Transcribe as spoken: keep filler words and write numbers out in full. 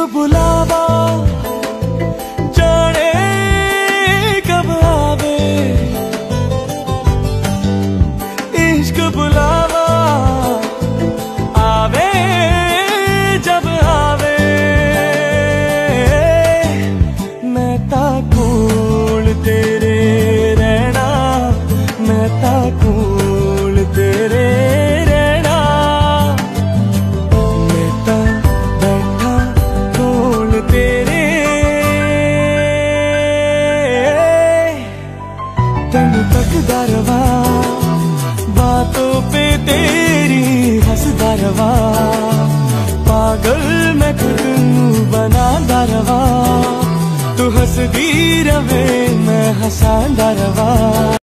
बुलावा जाने कब आवे, इश्क बुलावा आवे जब आवे। मैं ताकोल तेरे रहना, मैं ताकोल तेरे रहना, मैं ता बैठा कोल तेरे। तेन तकदा रवा बातों पे तेरी हंसदा रवा, पागल मैं खुद नू बनांदा रवा। तू हंसदी रवे मैं हंसांदा रवा।